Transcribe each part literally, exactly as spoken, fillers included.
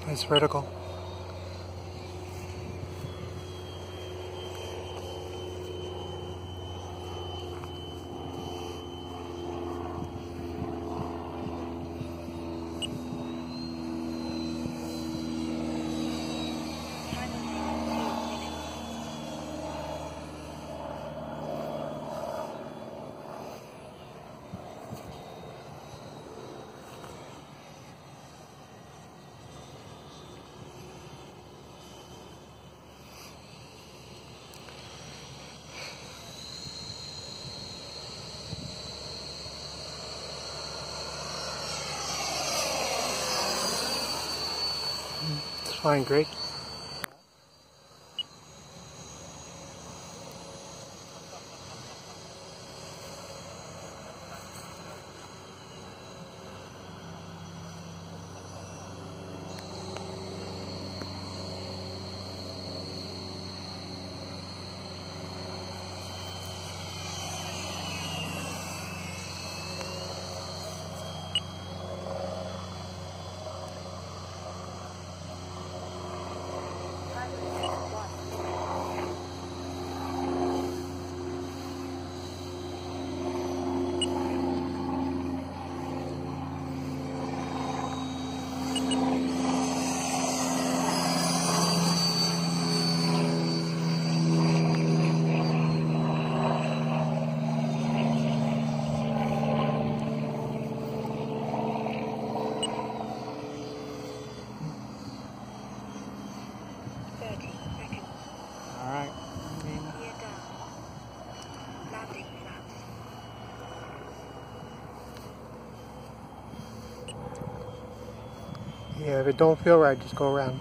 It's vertical. It's flying great. Alright. Yeah, if it don't feel right, just go around.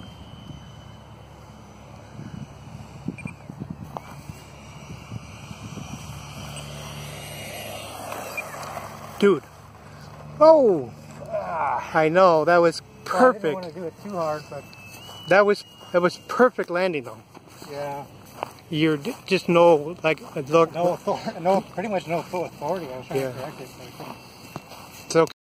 Dude. Oh! I know, that was perfect. Well, I didn't want to do it too hard, but That was that was perfect landing though. yeah. You're d- just no like look. No, no, pretty much no full authority. I was trying Yeah. to correct it, but I couldn't. It's okay.